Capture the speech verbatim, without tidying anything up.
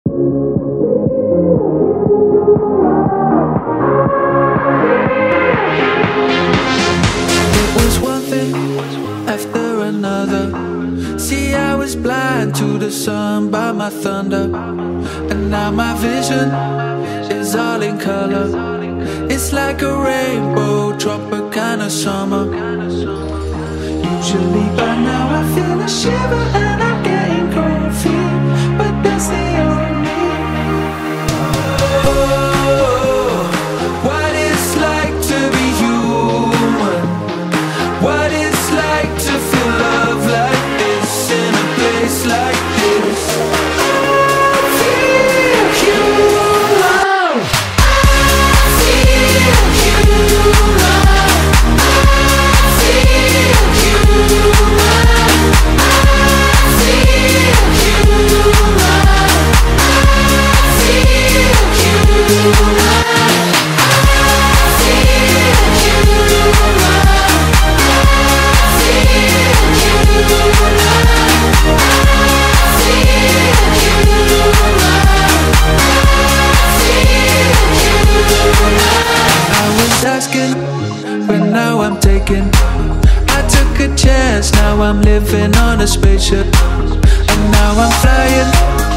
After another, see I was blind to the sun by my thunder, and now my vision is all in color. It's like a rainbow, tropical kind of summer. Usually by now I feel a shiver and I'm getting cold feet, but that's the only oh, what it's like to be human. What it's like to feel love like this in a place like this. I feel human. I feel human. I feel human. I feel human. I feel human. Asking, but now I'm taking. I took a chance, now I'm living on a spaceship, and now I'm flying.